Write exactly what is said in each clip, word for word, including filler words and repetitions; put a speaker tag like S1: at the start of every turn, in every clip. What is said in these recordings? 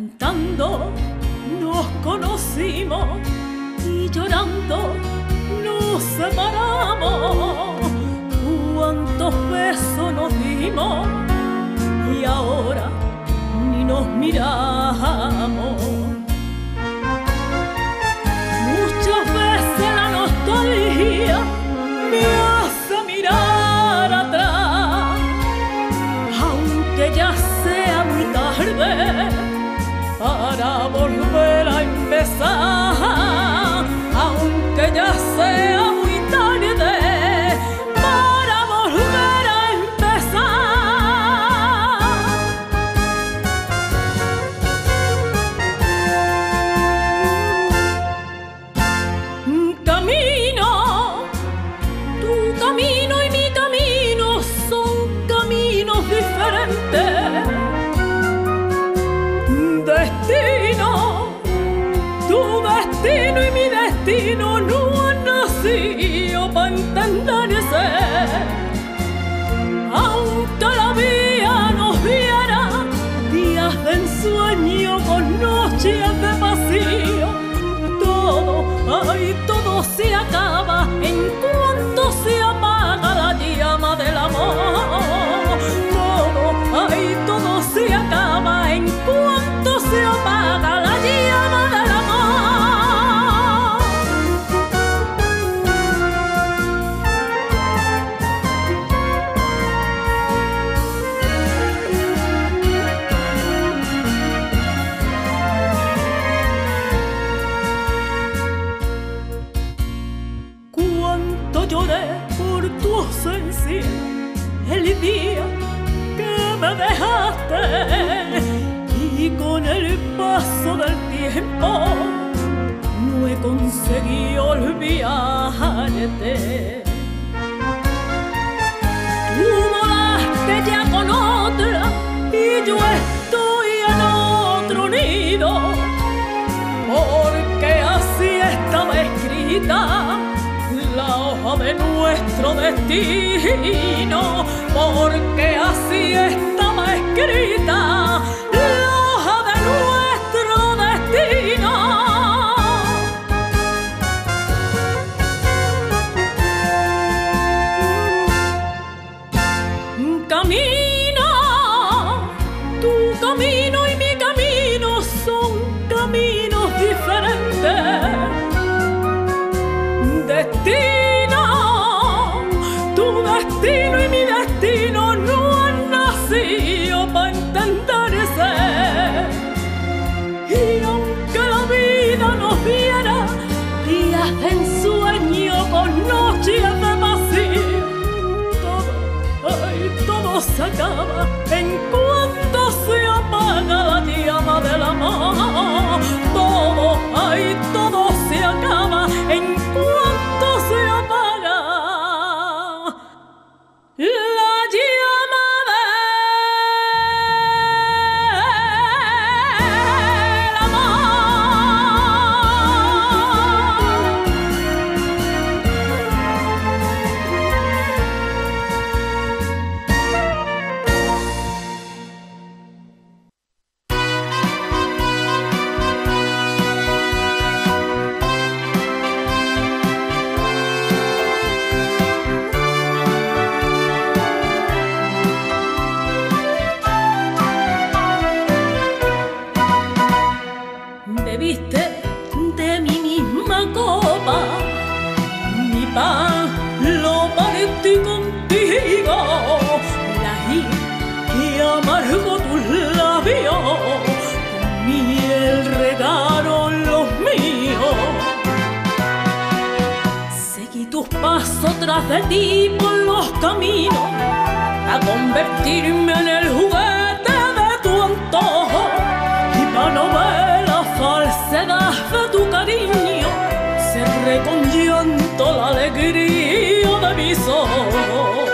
S1: Cantando nos conocimos y llorando nos separamos. Cuántos besos nos dimos y ahora ni nos miramos. Muchas veces la nostalgia me hace mirar atrás, aunque ya sea muy tarde para volver a empezar, aunque ya sea muy tarde para volver a empezar. Camino, tu camino y mi camino son caminos diferentes. Destino, tu destino y mi destino no han nacido para entenderse. Aunque la vida nos diera días de ensueño con noches de vacío, todo, ay, todo se acaba en cuanto se apaga la llama del amor. Todo, ay, todo se acaba en cuanto se apaga la llama del amor. Cuánto lloré por tu ausencia el día que me dejaste, y con el paso del tiempo no he conseguido olvidarte. Tú volaste ya con otra y yo estoy en otro nido, porque así estaba escrita la hoja de nuestro destino, porque así estaba escrita la hoja de nuestro destino. Camino, tu camino y mi camino son caminos diferentes. Destino, tu destino y mi destino no han nacido para entenderse. Y aunque la vida nos diera días de ensueño con noches de vacío, todo, ay, todo se acaba en cuanto se apaga la llama del amor. Todo, ay, todo se acaba en cuanto se apaga la llama del amor. Bebiste de mi misma copa, mi pan lo partí contigo, la ají que amargó tus labios, con miel regaron los míos. Seguí tus pasos tras de ti por los caminos, a convertirme en el juguete de tu antojo, y para no ver la falsedad de tu cariño, cerré con llanto la alegría de mis ojos.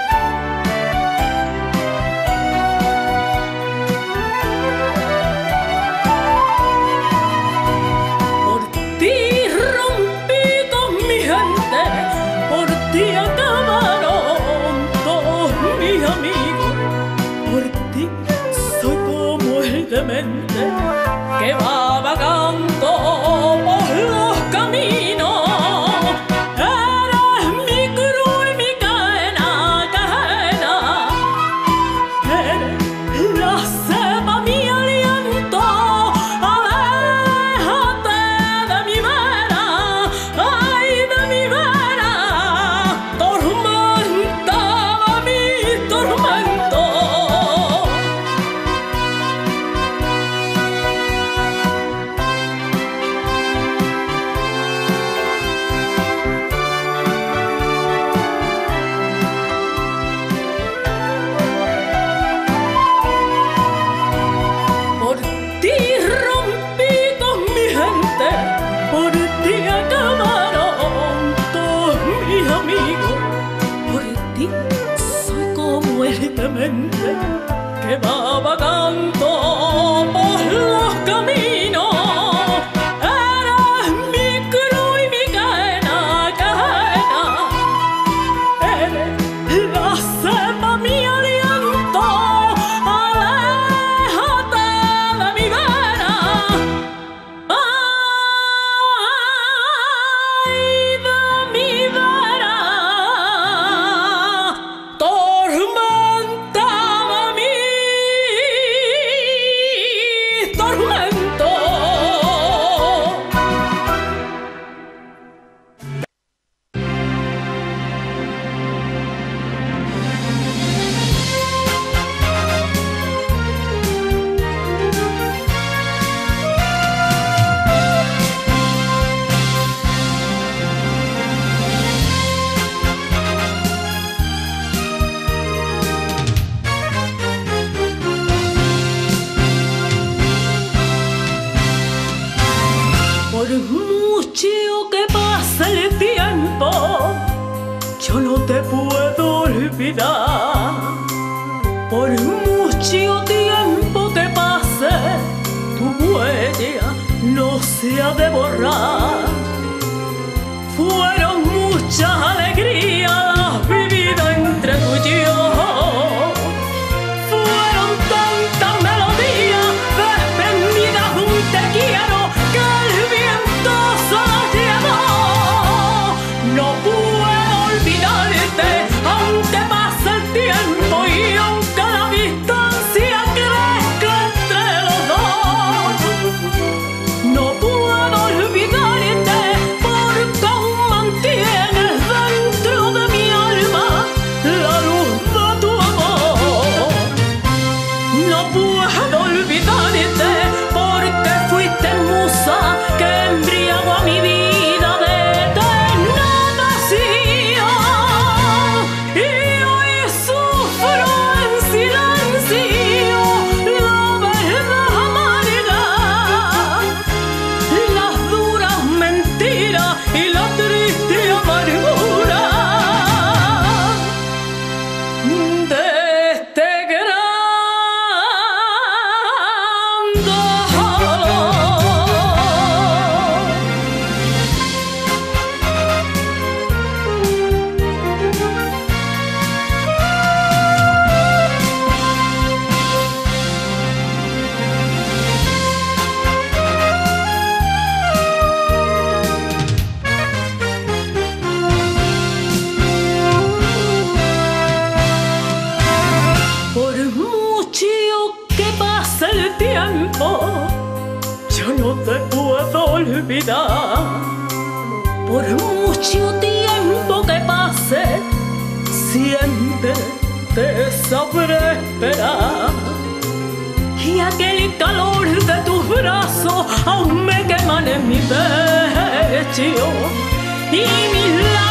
S1: Por ti rompí con mi gente, por ti acabaron todos mis amigos, por ti soy como el demente. que va vagando por los caminos. Eres mi cruz y mi cadena, cadena. Eres la cepa, mi aliento. Aléjate de mi vera, ay, de mi vera. Tormenta mi tormento. Por ti rompí con mi gente, por ti acabaron todos mis amigos. Por ti soy como el demente que va vagando por los caminos. Eres mi cruz y mi cadena, cadena. Eres la cepa, mi aliento. Aléjate de mi vera, ay, de mi vera. Tormenta mi tormento. Por mucho que pase el tiempo, yo no te puedo olvidar. Por mucho tiempo que pase, tu huella no se ha de borrar. Fueron muchas alegrías vividas entre tú y yo. Fueron tantas melodías desprendidas de un te quiero que el viento se las llevó. No puedo olvidarte aunque pase el tiempo y aunque la distancia crezca entre los dos. No puedo olvidarte porque aún mantienes dentro de mi alma la luz de tu amor. No puedo olvidarte porque fuiste musa que embriagó a mi vida de eterna pasión. Y hoy sufro en silencio la verdad amarga, las duras mentiras y la triste amargura de este gran dolor. Por mucho que pase el tiempo, yo no te puedo olvidar. Por mucho tiempo que pase, siempre te sabré esperar. Y aquel calor de tus brazos aún me queman en mi pecho y mis labios